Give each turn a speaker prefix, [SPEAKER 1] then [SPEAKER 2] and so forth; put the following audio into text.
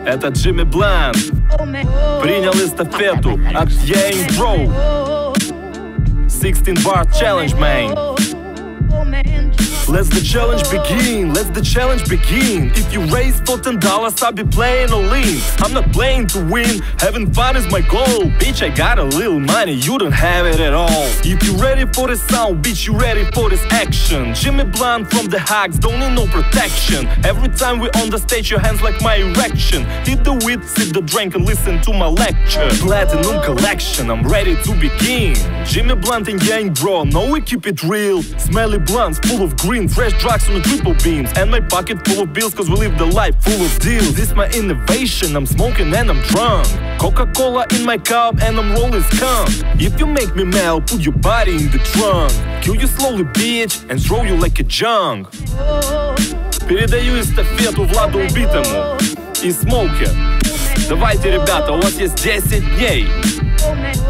[SPEAKER 1] Это Jimmy Blunt принял эстафету от Yang Bro. 16-bar challenge, man. Let's the challenge begin, let's the challenge begin. If you raise for $10, I'll be playing all in. I'm not playing to win, having fun is my goal. Bitch, I got a little money, you don't have it at all. If you ready for the sound, bitch, you ready for this action. Jimmy Blunt from the Hacks, don't need no protection. Every time we on the stage, your hands like my erection. Hit the weed, sip the drink and listen to my lecture. Platinum collection, I'm ready to begin. Jimmy Blunt and Yang Bro, know we keep it real. Smelly blunts full of green, fresh drugs on the triple beams. And my pocket full of bills, cause we live the life full of deals. This my innovation, I'm smoking and I'm drunk. Coca-Cola in my cup and I'm rolling skunk. If you make me mad, put your body in the trunk. Kill you slowly, bitch, and throw you like a junk. Передаю эстафету Владу Убитому и Смоуке. Давайте, ребята, у вас есть 10 дней.